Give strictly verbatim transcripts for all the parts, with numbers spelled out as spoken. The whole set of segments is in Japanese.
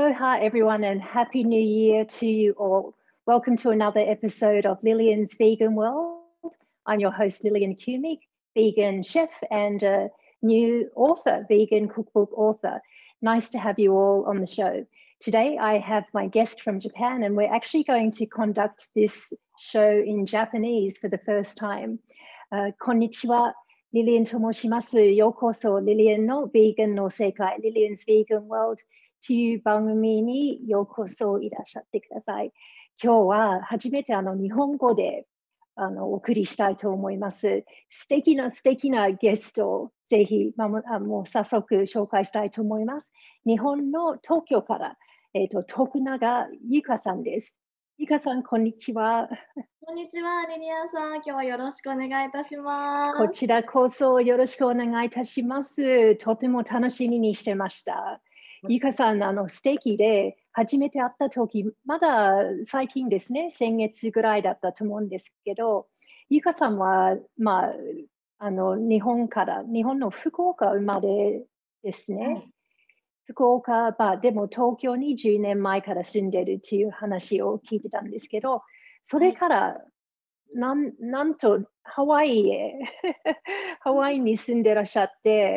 Aloha, everyone, and Happy New Year to you all. Welcome to another episode of Lillian's Vegan World. I'm your host, Lillian Kumik, vegan chef and a new author, vegan cookbook author. Nice to have you all on the show. Today, I have my guest from Japan, and we're actually going to conduct this show in Japanese for the first time. Uh, konnichiwa, Lillian と申します。ようこそ、Lillian の Vegan の世界、Lillian's Vegan World という番組にようこそいらっしゃってください。今日は初めてあの日本語であのお送りしたいと思います。素敵な素敵なゲストをぜひ、まあ、もう早速紹介したいと思います。日本の東京から、えーと、徳永ゆかさんです。ゆかさん、こんにちは。 こんにちは、リリアンさん。今日はよろしくお願いいたします。 こちらこそよろしくお願いいたします。とても楽しみにしてました。ゆかさん、あの素敵で、初めて会った時、まだ最近ですね、先月ぐらいだったと思うんですけど、ゆかさんは、まあ、あの日本から、日本の福岡生まれですね。はい、福岡、まあ、でも東京にじゅうねんまえから住んでるっていう話を聞いてたんですけど、それから、なん、なんとハワイへ、ハワイに住んでらっしゃって、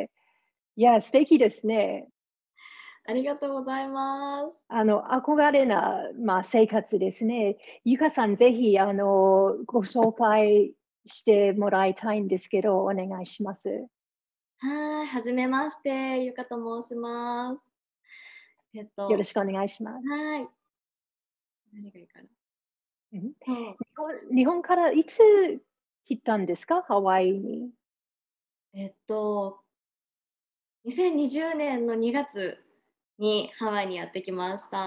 いや、素敵ですね。 ありがとうございます。 あの、憧れな、まあ、生活ですね。ゆかさん、ぜひ、あの、ご紹介してもらいたいんですけど、お願いします。 はい、はじめまして、ゆかと申します。えっと、 よろしくお願いします。 はい。何がいいかな。 うん、日そう。 本日本からいつ来たんですか、ハワイに。 えっと、にせんにじゅうねんのにがつにハワイにやってきました。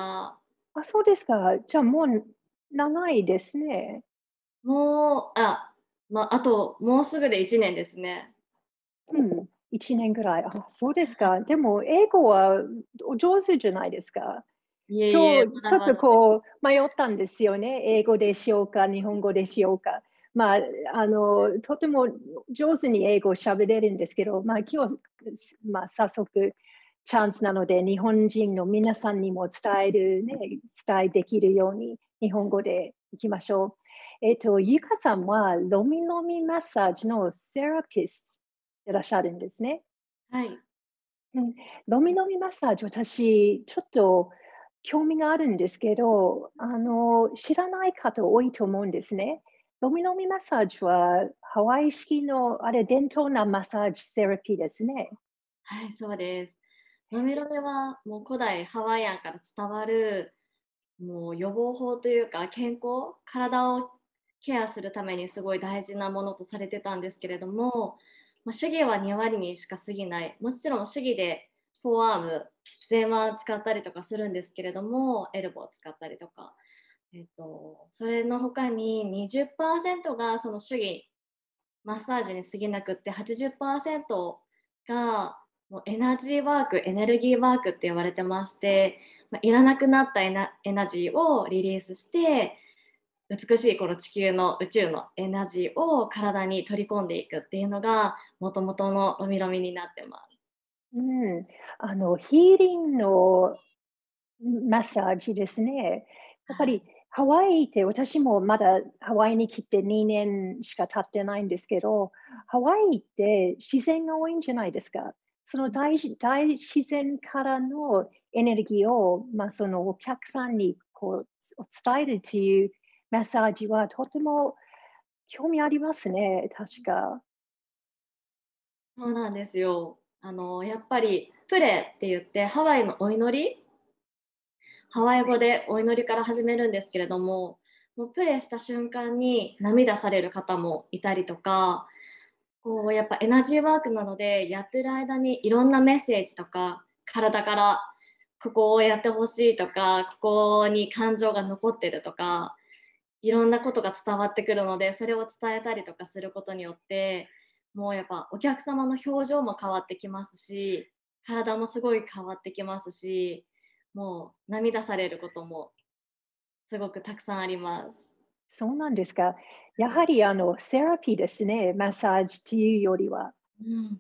あ、そうですか。じゃあ、もう長いですね。 もう、あ、まあ、あともうすぐでいちねんですね。 うん、いちねんぐらい。あ、そうですか。でも英語はお上手じゃないですか。 いえいえ、 今日ちょっとまだまだ。 こう迷ったんですよね。英語でしようか、日本語でしようか。まあ、あの、とても上手に英語を喋れるんですけど、まあ今日、まあ早速チャンスなので、日本人の皆さんにも伝えるね、伝えできるように日本語でいきましょう。えっと、ゆかさんはロミロミマッサージのセラピストでいらっしゃるんですね。 はい。 うん、ロミロミマッサージ、私、ちょっと興味があるんですけど、あの、知らない方多いと思うんですね。ロミロミマッサージはハワイ式の、あれ、伝統なマッサージセラピーですね。 はい、そうです。ロメロメはもう古代ハワイアンから伝わるもう予防法というか健康、体をケアするためにすごい大事なものとされてたんですけれども、まあ、手技はに割にしか過ぎない。もちろん手技でフォーアーム、前腕使ったりとかするんですけれども、エルボー使ったりとか、えっと、それの他ににじゅっパーセントがその手技、マッサージに過ぎなくってはちじゅっパーセントがもうエナジーワーク、エネルギーワークって言われてまして、まあ、いらなくなったエナエナジーをリリースして美しいこの地球の宇宙のエナジーを体に取り込んでいくっていうのがもともとのロミロミになってます。 うん。あの、ヒーリングのマッサージですね。やっぱりハワイって私もまだハワイに来てにねんしか経ってないんですけど、ハワイって自然が多いんじゃないですか。その大自大自然からのエネルギーを、まあ、そのお客さんにこう伝えるというマッサージはとても興味ありますね、確か。 そうなんですよ。あのやっぱりプレって言ってハワイのお祈り、ハワイ語でお祈りから始めるんですけれども、もうプレイした瞬間に涙される方もいたりとか、こうやっぱエナジーワークなのでやってる間にいろんなメッセージとか体からここをやってほしいとか、ここに感情が残ってるとか、いろんなことが伝わってくるので、それを伝えたりとかすることによって、もうやっぱお客様の表情も変わってきますし、体もすごい変わってきますし、もう涙されることもすごくたくさんあります。 そうなんですか。やはりあのセラピーですね、マッサージというよりは。 うん。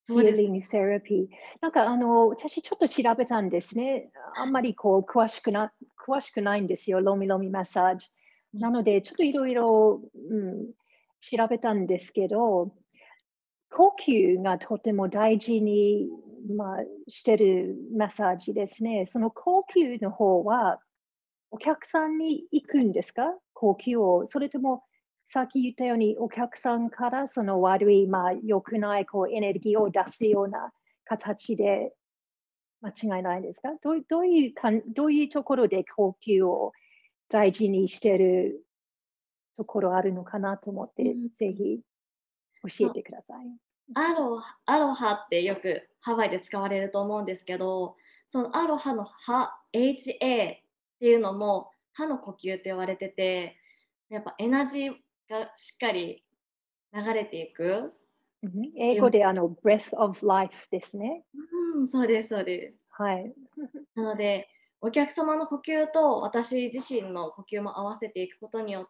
そうです。 Healing therapy。なんかあの、私ちょっと調べたんですね。あんまりこう詳しくな詳しくないんですよ、ロミロミマッサージ。 うん、 なので、ちょっといろいろ、うん、調べたんですけど、呼吸がとても大事に、まあ、してるマッサージですね。その呼吸の方は、お客さんに行くんですか？呼吸を。それとも、さっき言ったように、お客さんからその悪い、まあ、良くないこうエネルギーを出すような形で間違いないですか？どうどういうかんどういうところで呼吸を大事にしてるところあるのかなと思って、 うんうん。 ぜひ教そう、 えてください。 アロハアロハってよくハワイで使われると思うんですけど、そのアロハのハ、エイチエー っていうのも、歯の呼吸って言われてて、やっぱエナジーがしっかり流れていくうん、 っていう、 英語であの breath of life ですね。 うん、そうですそうです。 はい。 なので、お客様の呼吸と私自身の呼吸も合わせていくことによって、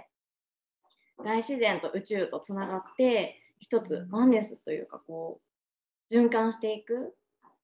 大自然と宇宙とつながって、一つワンネスというか、こう、循環していく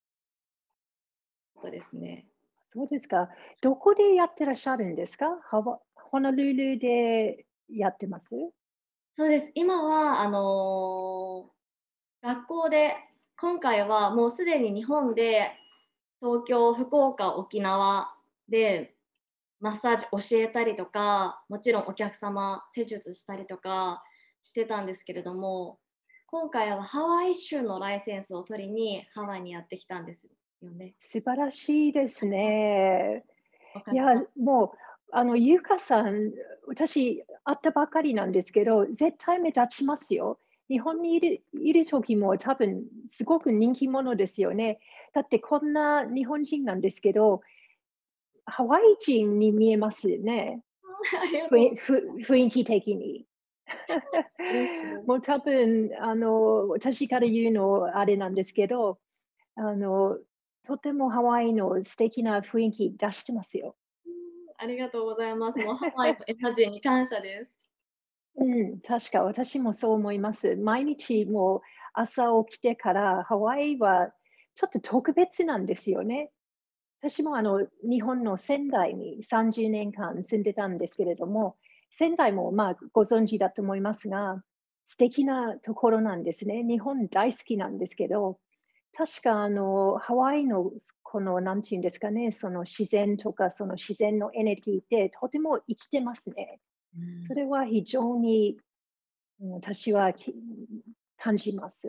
ことですね。 そうですか。どこでやってらっしゃるんですか？ハワホノルルでやってます？ そうです。今は、あの、学校で、今回はもうすでに日本で、東京、福岡、沖縄でマッサージ教えたりとか、もちろんお客様施術したりとかしてたんですけれども、今回はハワイ州のライセンスを取りにハワイにやってきたんですよね。 素晴らしいですね。いや、 おかげさもう、あの、ゆかさん、私、会ったばかりなんですけど、絶対目立ちますよ。日本にいるいる時も多分すごく人気者ですよね。だってこんな日本人なんですけど、ハワイ人に見えますね。 ありがとうふいふ雰囲気的に。 嬉しいです。 もう多分、あの、私から言うのあれなんですけど、あの、とてもハワイの素敵な雰囲気出してますよ。 うん、ありがとうございます。もうハワイのエナジーに感謝です。 うん、確か私もそう思います。毎日もう朝起きてからハワイはちょっと特別なんですよね。私もあの日本の仙台にさんじゅうねんかん住んでたんですけれども、仙台もまあご存知だと思いますが、素敵なところなんですね。日本大好きなんですけど、確かあのハワイのこのなんていうんですかね、その自然とかその自然のエネルギーってとても生きてますね。 うん。 それは非常にうん、私はき感じます。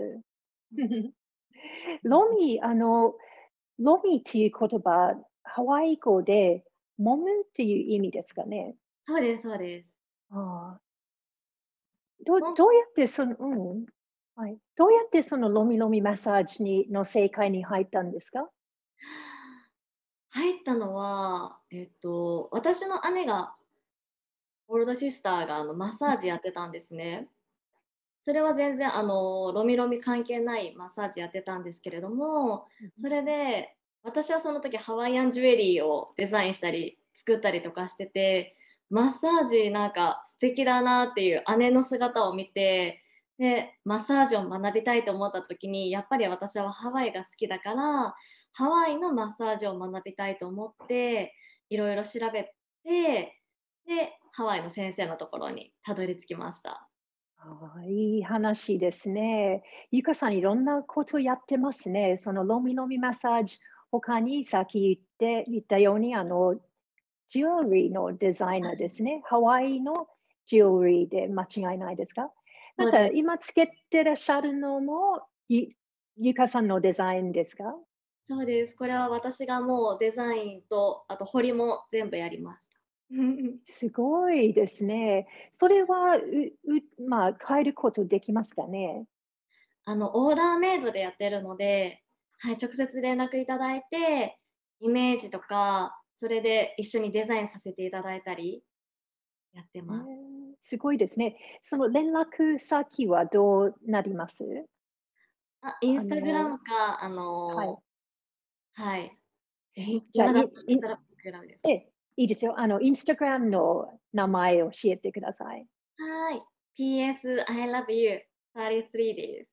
ロミ、あの、ロミっていう言葉、ハワイ語で揉むっていう意味ですかね。 そうですそうです。 ああ、どうほんどうやってそのうん、はい。どうやってそのロミロミマッサージにの世界に入ったんですか？ 入ったのは、えっと、私の姉がオールドシスターがあのマッサージやってたんですね。それは全然あのロミロミ関係ないマッサージやってたんですけれども、 うんそれで私はその時ハワイアンジュエリーをデザインしたり作ったりとかしてて、マッサージなんか素敵だなっていう姉の姿を見て、でマッサージを学びたいと思った時にやっぱり私はハワイが好きだから、ハワイのマッサージを学びたいと思っていろいろ調べて、でハワイの先生のところにたどり着きました。 ああ、いい話ですね。ゆかさんいろんなことやってますね。そのロミロミマッサージ、他にさっき言って言ったように、あの、ジュエリーのデザイナーですね。ハワイのジュエリーで間違いないですか？なんかそうです。 今つけてらっしゃるのも、ゆゆかさんのデザインですか？ そうです。これは私がもうデザインと、あと彫りも全部やりました。 すごいですね。それは、ううまあ、変えることできますかね？ あの、オーダーメイドでやってるので、はい、直接連絡いただいて、イメージとか、それで一緒にデザインさせていただいたりやってえます。 ーすごいですね。その連絡先はどうなります？ あ、インあスタグラのムか、あはい。 の、はい、インじゃあ、 今だといいインスタグラムです。 ええ、いいですよ。あの、インスタグラムの名前を教えてください。 はい。ピーエス I love you さんじゅうさんです。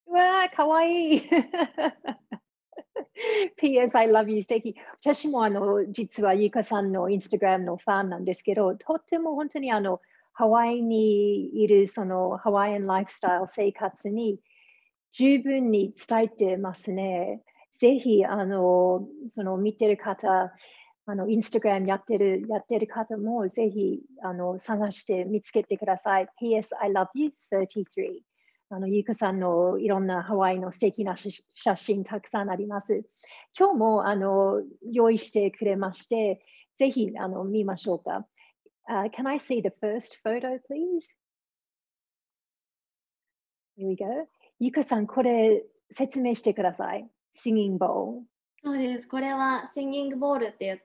うわー、かわいい。ピーエスI love you 素敵。私もあの、実はゆかさんのインスタグラムのファンなんですけど、とっても本当にあの、ハワイにいるそのハワイアンライフスタイル生活に十分に伝えてますね。ぜひ、あの、その見てる方、あの、インスタグラムやってる、やってる方も、ぜひ、あの、探して見つけてください。ピーエスI love you さんじゅうさん。あの、ゆかさんのいろんなハワイの素敵なし写真たくさんあります。今日も、あの、用意してくれまして、ぜひ、あの、見ましょうか。Uh, can I see the first photo, please? Here we go. ゆかさん、これ説明してください。Singing bowl。 そうです。これはシンギングボールって言って、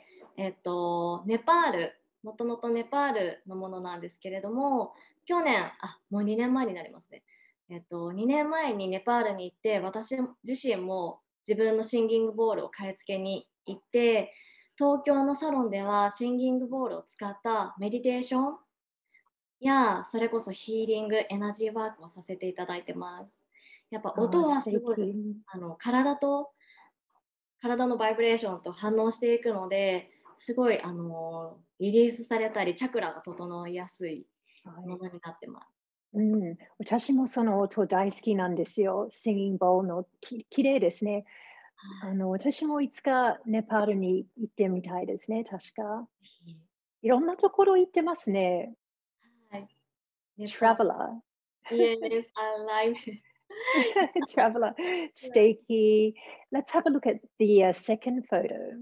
えっと、ネパール、もともとネパールのものなんですけれども、去年、あ、もうにねんまえになりますね。えっと、にねんまえにネパールに行って、私自身も自分のシンギングボールを買い付けに行って、東京のサロンではシンギングボールを使ったメディテーションや、それこそヒーリング、エナジーワークをさせていただいてます。やっぱあー、 音は素すごい、 敵。 あの体と体のバイブレーションと反応していくので、すごいあのリリースされたり、チャクラが整いやすいはい。 ものになってます。 うん、私もその音大好きなんですよ。Singing bowl のき綺麗ですね。あの、私もいつかネパールに行ってみたいですね、確か。いろんなところ行ってますね。 はい。ネパー Traveler。 ル、イエス、アライブ。 Traveler。素敵。Let's have a look at the、uh, second photo。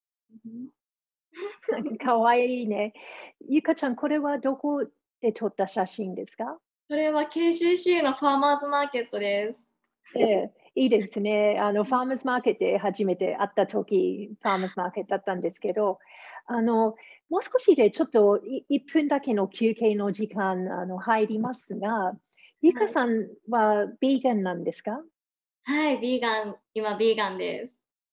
かわいいね。ゆかちゃん、これはどこで撮った写真ですか？ これは ケーシーシー のファーマーズマーケットです。 ええ、いいですね。あの、ファーマーズマーケットで初めて会った時、ファーマーズマーケットだったんですけど、あの、もう少しでちょっといいっぷんだけの休憩の時間、あの、入りますが、ゆはい。 かさんはビーガンなんですか？ はい、ビーガン、今ビーガンです。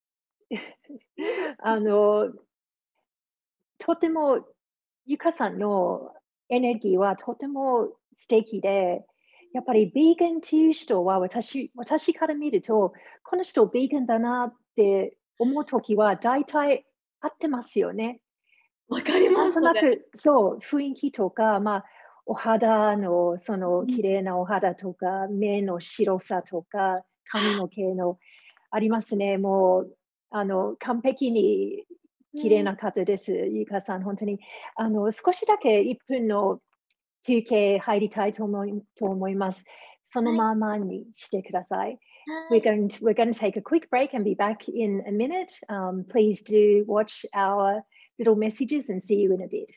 あの、とてもゆかさんのエネルギーはとても素敵で、やっぱりビーガンっていう人は私私から見ると、この人ビーガンだなって思うときは大体合ってますよね。 わかりなんます、それ。 となく、そう、雰囲気とか、まあ、お肌のそのうん。 綺麗なお肌とか、目の白さとか、髪の毛のありますね。もう、あの、完璧にうん。 綺麗な方です。ゆかさん、本当に。あの、少しだけいっぷんの休憩入りたいと思いと思います。そのはい、 ままにしてください。 は We're い。 going to we're going to take a quick break and be back in a minute. Um, please do watch our little messages and see you in a bit.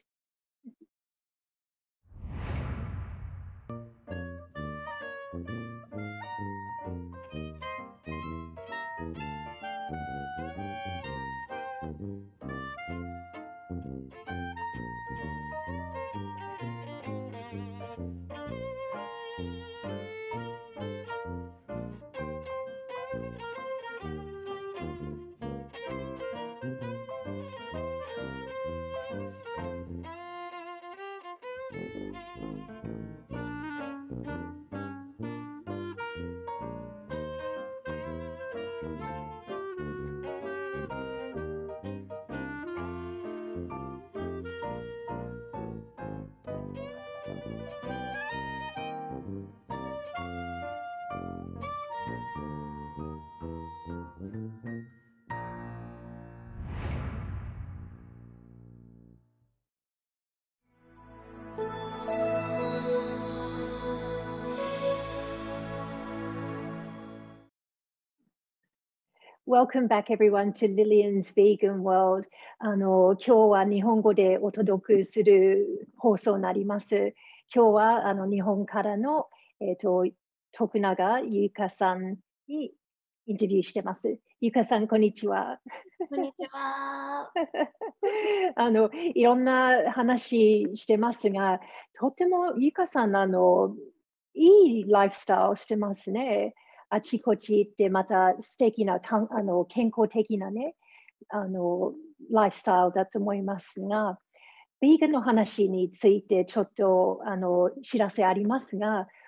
Welcome back everyone to Lillian's Vegan World. あの、今日は日本語でお届けする放送になります。今日はあの日本からの、えっ、と、徳永ゆかさんにインタビューしてます。ゆかさん、こんにちは。 こんにちは。 あの、いろんな話してますが、とてもゆかさん、あの、いいライフスタイルをしてますね。あちこち行って、また素敵なかんあの健康的なね、あの、ライフスタイルだと思いますが、ビーガンの話についてちょっとあの知らせありますが、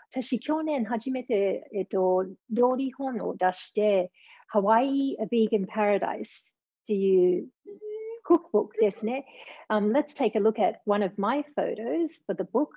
私、去年初めて、えっと、料理本を出して、Hawaii A Vegan Paradise っていう cookbook ですね。Um, let's take a look at one of my photos for the book.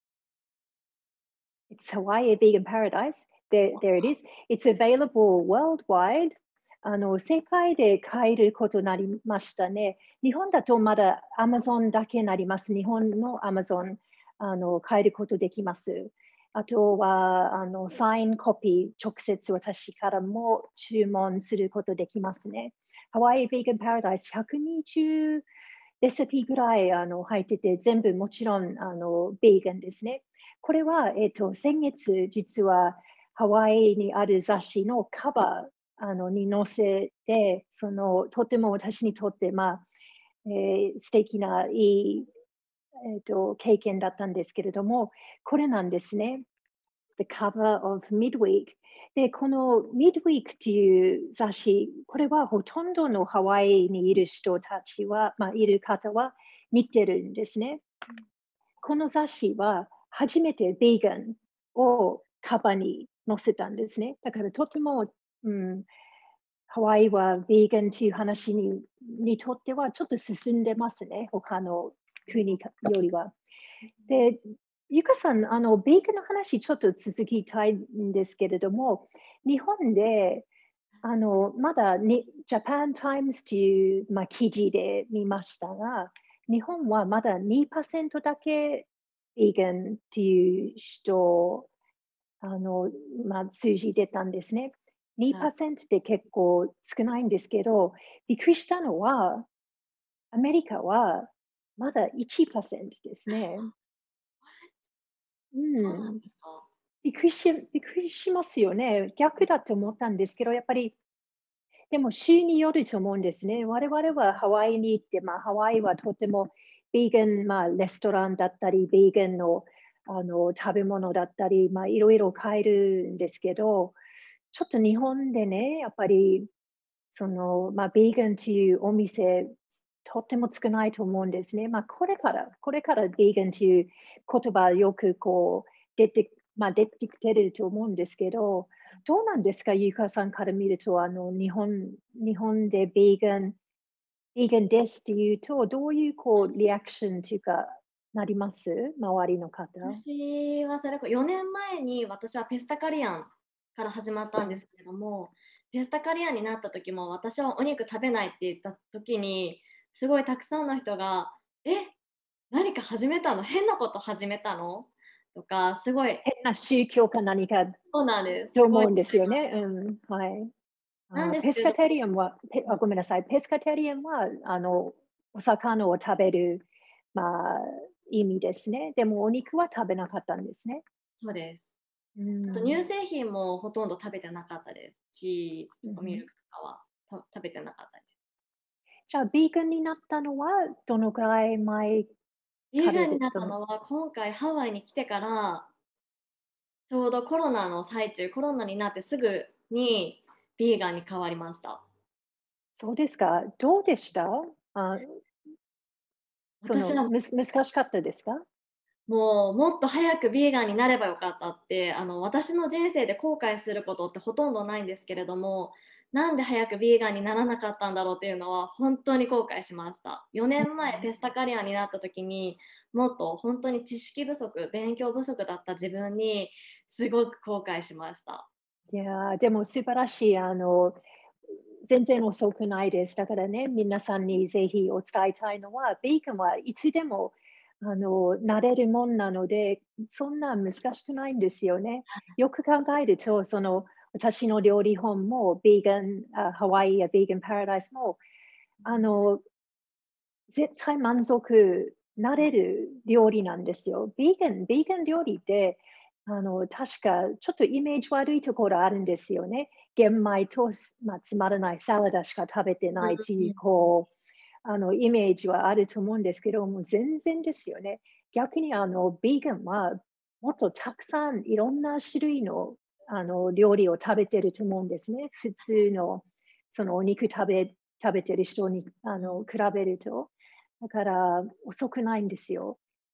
It's Hawaii A Vegan Paradise. There, there it is. It's available worldwide. あの、世界で買えることになりましたね。日本だとまだ Amazon だけになります。日本の Amazon、あの、買えることできます。あとは、あの、サインコピー、直接私からも注文することできますね。Hawaii Vegan Paradise ひゃくにじゅうレシピぐらいあの入ってて、全部もちろんあのベーガンですね。これは、えっと、先月、実はハワイにある雑誌のカバーあのに載せて、そのとても私にとって、まあえー素敵ないい、えっと、経験だったんですけれども、これなんですね。The cover of Midweek。で、この Midweek っていう雑誌、これはほとんどのハワイにいる人たちは、まあ、いる方は見てるんですね。この雑誌は初めてベーガンをカバーに載せたんですね。だからとても、うん、ハワイはベーガンという話ににとってはちょっと進んでますね。他の国よりは。で、ゆかさん、あの、ベーガンの話ちょっと続きたいんですけれども、日本で、あの、まだに、Japan Times という、まあ、記事で見ましたが、日本はまだにパーセントだけベーガンっていう人、あの、まあ、数字出たんですね。 はい。 にパーセントって結構少ないんですけど、びっくりしたのは、アメリカはまだいちパーセントですね。うそうなんん。 ですか。 びっくりしびっくりしますよね。逆だと思ったんですけど、やっぱり、でも州によると思うんですね。我々はハワイに行って、まあ、ハワイはとてもビーガン、まあ、レストランだったり、ビーガンのあの食べ物だったり、まあ、いろいろ買えるんですけど、ちょっと日本でね、やっぱり、その、まあ、ビーガンというお店、とっても少ないと思うんですね。まあ、これから、これからビーガンという言葉よくこう出て、まあ、出てきてると思うんですけど、どうなんですか、ゆかさんから見ると、あの、日本、日本でビーガン、ビーガンですっていうと、どういうこうリアクションというか、なります周りの方。 私はそれこよねんまえに私はペスタカリアンから始まったんですけれども、ペスタカリアンになった時も私はお肉食べないって言った時に、すごいたくさんの人が「え、何か始めたの？変なこと始めたの？」とか、すごい変な宗教か何かそうなんです。すごいと思うんですよね。うん、はい。あ、 なんですペスカテけれども、 リアンは、ペあ、ごめんなさい。ペスカテリアンは、あの、お魚を食べる、まあ、意味ですね。でもお肉は食べなかったんですね。 そうです。 うあと乳ん。 製品もほとんど食べてなかったです。チーズうん。 とかミルクとかは、と食べてなかったです。 じゃあ、ビーガンになったのはどのくらい前からビーガンになっでどのたのは、今回ハワイに来てからちょうどコロナの最中、コロナになってすぐにビーガンに変わりました。 そうですか。どうでした？あ、その、 私はむす難しかったですか？ もう、もっと早くビーガンになればよかったって、あの、私の人生で後悔することってほとんどないんですけれども、なんで早くビーガンにならなかったんだろうっていうのは本当に後悔しました。4 う年前ペスタカリアンになった時に、もっと本当に知識不足、勉強不足だった自分にすごく後悔しました。 ん。いやー、でも素晴らしい、あの、全然遅くないです。だからね、皆さんにぜひお伝えたいのは、ベーコンはいつでも、あの、慣れるもんなので、そんな難しくないんですよね。よく考えると、その、私の料理本も、ベーガン、あハワイやベーガンパラダイスも、あの、絶対満足なれる料理なんですよ。ビーガン、ビーガン料理って、あの、確かちょっとイメージ悪いところあるんですよね。玄米と、まあ、つまらないサラダしか食べてうんないっていう、 うんうん。 こう、あの、イメージはあると思うんですけども、全然ですよね。逆にあの、ビーガンはもっとたくさんいろんな種類の、あの、料理を食べてると思うんですね。普通の、そのお肉食べ食べてる人に、あの、比べると。だから遅くないんですよ。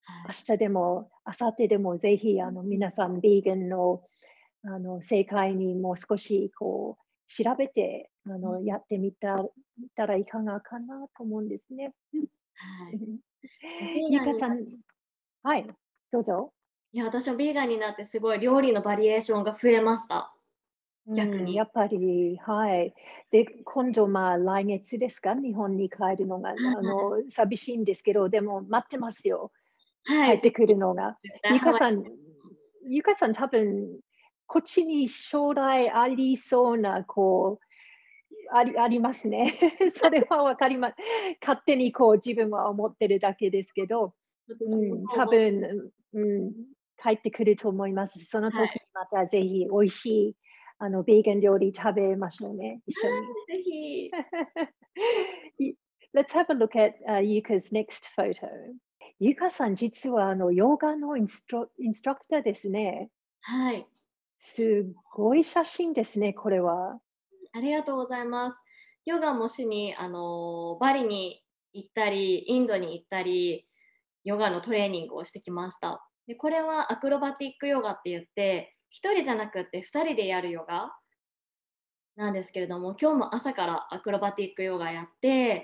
はい。 明日でも、明後日でもぜひあの皆さん、ビーガンのあの正解にもう少しこう調べてあうん、 のやってみたみたらいかがかなと思うんですね。 はい。 うん。 もうビーガンになゆかさん、はい、どうぞ。 いや、私もビーガンになってすごい料理のバリエーションが増えました、 うん、や逆に。 っぱり、はい。で、今度、まあ、来月ですか、日本に帰るのが、あはい。 の、寂しいんですけど、でも待ってますよ。 はい、 帰ってくぜひ、 るのが。 絶対ハワイゆかさんゆかさん多分、こっちに将来ありそうな、こう、ありありますね。それは分かりま勝手にこう自分は思ってるだけですけど、う私もん、多そう思って分、うん、帰ってくると思います。そのはい。 時にまたぜひ美味しい、あの、ビーガン料理食べましょうね、一緒に。 ぜひ。 い Let's have a look at, uh, Yuka's next photo. ゆかさん、実はあの、ヨガのインストインストラクターですね。 はい。 すっごい写真ですね、これは。 ありがとうございます。ヨガもしに、あの、バリに行ったり、インドに行ったり、ヨガのトレーニングをしてきました。で、これはアクロバティックヨガって言って、ひとりじゃなくってふたりでやるヨガなんですけれども、今日も朝からアクロバティックヨガやって、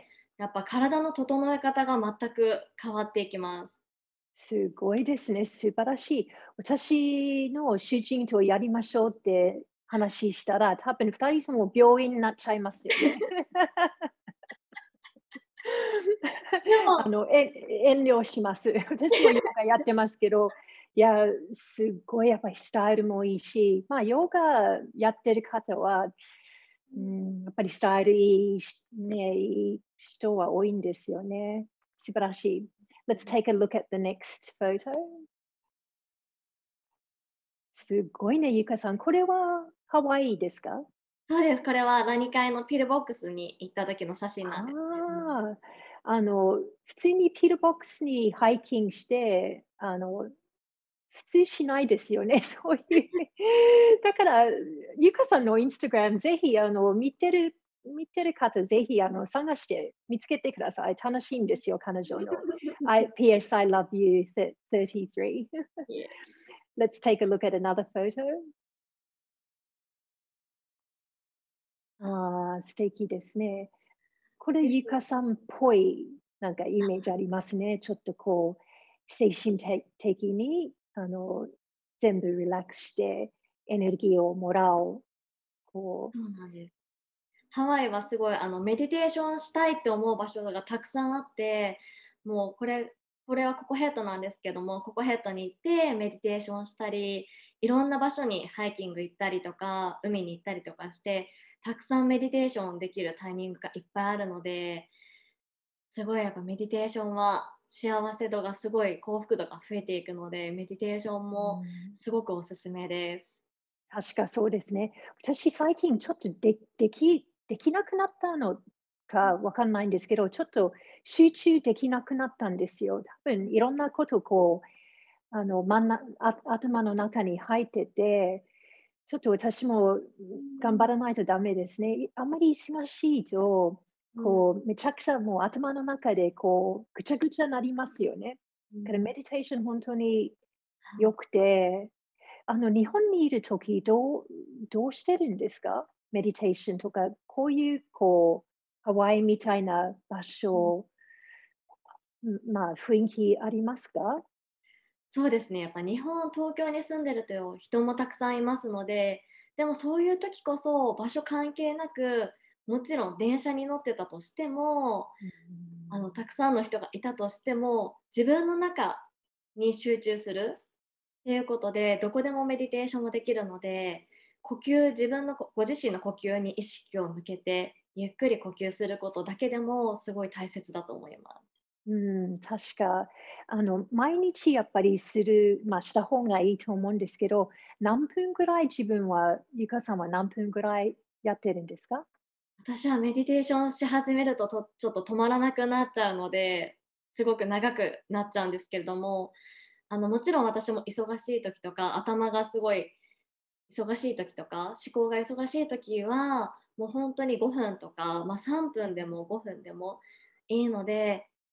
やっぱ体の整え方が全く変わっていきます。 すごいですね、素晴らしい。私の主人とやりましょうって話したら、多分ふたりとも病院になっちゃいますよね。 でもあの、え遠慮します。私もヨガやってますけど、いや、すっごいやっぱりスタイルもいいし、まあ、ヨガやってる方は、うん、やっぱりスタイルいいしね、いい人は多いんですよね。素晴らしい。Let's take a look at the next photo. すごいね、ゆかさん。これはハワイですか？ そうです、これは何かいのピルボックスに行った時の写真なんですけれども。 ああ、あの、普通にピルボックスにハイキングして、あの、普通しないですよね、そういう。だから、ゆかさんのインスタグラム、ぜひ、あの、見てる見てる方、ぜひ、あの、探して見つけてください。楽しいんですよ、彼女の。I ピーエス I love you thirty-three. いえ、 Let's take a look at another photo. ああ、素敵ですね。これ、 ぜひゆかさんっぽい、なんかイメージありますね。ちょっとこう、精神て的に、あの、全部リラックスして、エネルギーをもらおう。こうそうなんです。ハワイはすごいあのメディテーションしたいって思う場所がたくさんあって、もうこれこれはココヘッドなんですけども、ココヘッドに行ってメディテーションしたり、いろんな場所にハイキング行ったりとか、海に行ったりとかして、たくさんメディテーションできるタイミングがいっぱいあるので、すごいやっぱメディテーションは幸せ度がすごい幸福度が増えていくので、メディテーションうもん、 すごくおすすめです。 確かそうですね。私最近ちょっとでできできなくなったのかわかんないんですけど、ちょっと集中できなくなったんですよ。多分いろんなことこう、あの、真んなあ頭の中に入ってて、ちょっと私も頑張らないとダメですね。いあまり忙しいと、 うん、 こう、めちゃくちゃもう頭の中でこう、ぐちゃぐちゃなりますよね。だからうん、 メディテーション本当にはい。 良くて、あの、日本にいるとき、どうどうしてるんですか？メディテーションとか、こういうこう、ハワイみたいな場所、ん、まあ、雰囲気ありますか？ そうですね、やっぱ日本、東京に住んでると人もたくさんいますので、でもそういう時こそ場所関係なく、もちろん電車に乗ってたとしても、 うあの、たん。 くさんの人がいたとしても、自分の中に集中するっていうことで、どこでもメディテーションもできるので、呼吸自分のこご自身の呼吸に意識を向けて、ゆっくり呼吸することだけでもすごい大切だと思います。 うん、確か、あの、毎日やっぱりする、まあ、した方がいいと思うんですけど、何分ぐらい自分は、ゆかさんは何分ぐらいやってるんですか？ 私はメディテーションし始めると、とちょっと止まらなくなっちゃうので、すごく長くなっちゃうんですけれども、あの、もちろん私も忙しい時とか、頭がすごい忙しい時とか、思考が忙しい時は、もうほんとにごふんとか、ま、さんぷんでもごふんでもいいので、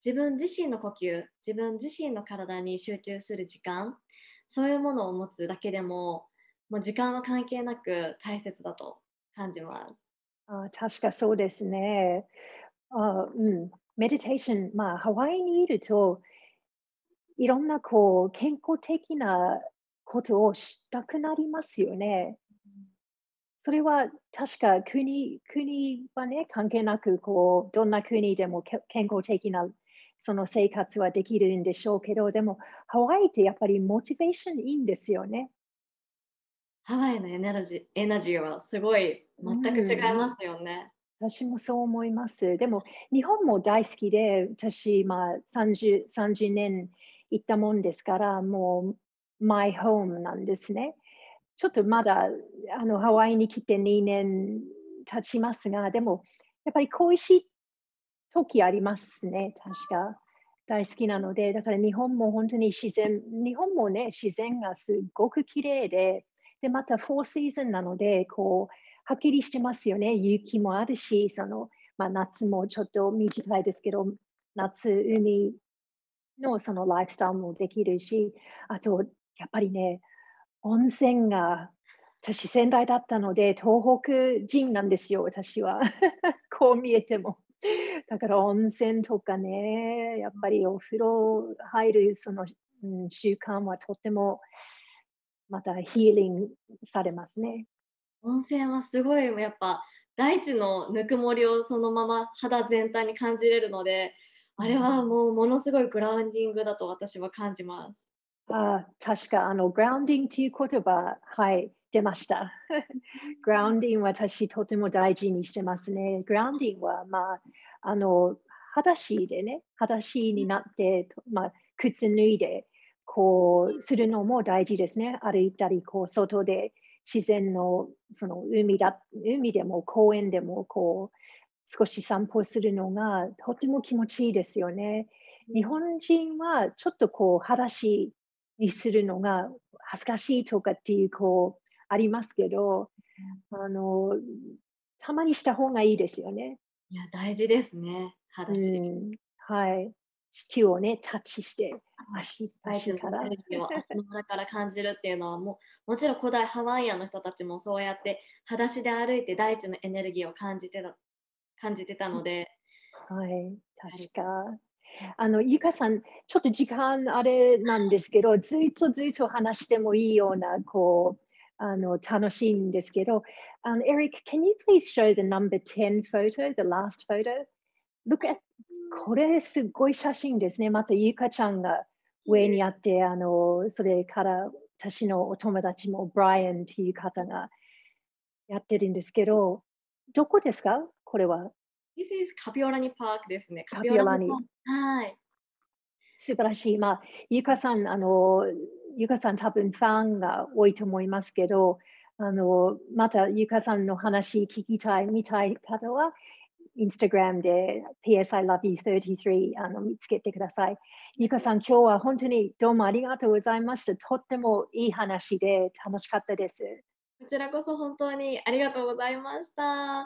自分自身の呼吸、自分自身の体に集中する時間、そういうものを持つだけでも、もう時間は関係なく大切だと感じます。 あ、確かそうですね。あ、うん。メディテーション、まあ、ハワイにいると、いろんなこう、健康的なことをしたくなりますよね。それは確か国国はね、関係なく、こう、どんな国でもけ健康的なその生活はできるんでしょうけど、でもハワイってやっぱりモチベーションいいんですよね。 ハワイのエネルジーエナジーはすごいう全く違いん、 ますよね。 私もそう思います。でも日本も大好きで、私、まあ、さんじゅう、さんじゅうねん行ったもんですから、もうマイホームなんですね。ちょっとまだ、あの、ハワイに来てにねん経ちますが、でも、やっぱり恋しい時ありますね、確か。大好きなので、だから日本も本当に自然日本もね、自然がすごく綺麗で、で、またフォーシーズンなので、こう、はっきりしてますよね。雪もあるし、その、ま、夏もちょっと短いですけど、夏、海のそのライフスタイルもできるし、あとやっぱりね、温泉が、私仙台だったので、東北人なんですよ、私は。こう見えても。だから温泉とかね、やっぱりお風呂入るその、うん、習慣はとてもまたヒーリングされますね。 温泉はすごいやっぱ大地のぬくもりをそのまま肌全体に感じれるので、あれはもうものすごいグラウンディングだと私は感じます。 ああ、確かあのグラウンディングという言葉、はい、出ました。グラウンディングは私とても大事にしてますね。グラウンディングは、まあ、あの、裸足でね、裸足になって、とまあ、靴脱いで、こうするのも大事ですね。歩いたり、こう外で自然のその海だ海でも公園でもこう少し散歩するのがとても気持ちいいですよね。日本人はちょっとこう裸足にするのが恥ずかしいとかっていうこうありますけど、あの、たまにした方がいいですよね。 いや、大事ですね、 う裸足。 ん、はい。地球をね、タッチして、足大地の足から。 エネルギーを足の裏から感じるっていうのは、もうもちろん古代ハワイアンの人たちもそうやって裸足で歩いて大地のエネルギーを感じてた感じてたので、 はい、確やはりか。あの、ゆかさん、ちょっと時間あれなんですけど、ずっとずっと話してもいいような、こう、あの、楽しいんですけど、あの、Eric, can you please show the number ten photo, the last photo? Look at これすっごい写真ですね。またゆかちゃんが上にあって、あの、それから私のお友達もブライアンっていう方がやってるんですけど、どこですか？これは。 This is カピオラニパークですね。カカピオラニパーピオラに。 クはい。 素晴らしい。まあ、ゆかさん、あの、ゆかさん多分ファンが多いと思いますけど、あの、またゆかさんの話聞きたい、見たい方は、インスタグラムで ピーエス I love you さんじゅうさんあの見つけてください。ゆかさん、今日は本当にどうもありがとうございました。とってもいい話で楽しかったです。 こちらこそ本当にありがとうございました。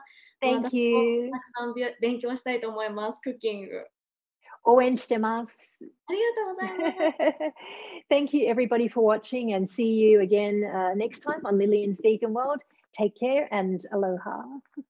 もう Thank 私もた you. くさんびょ勉強したいと思います、クッキング。 応援してます。 ありがとうございます。 Thank you, everybody, for watching, and see you again uh, next time on Lillian's Vegan World. Take care and aloha.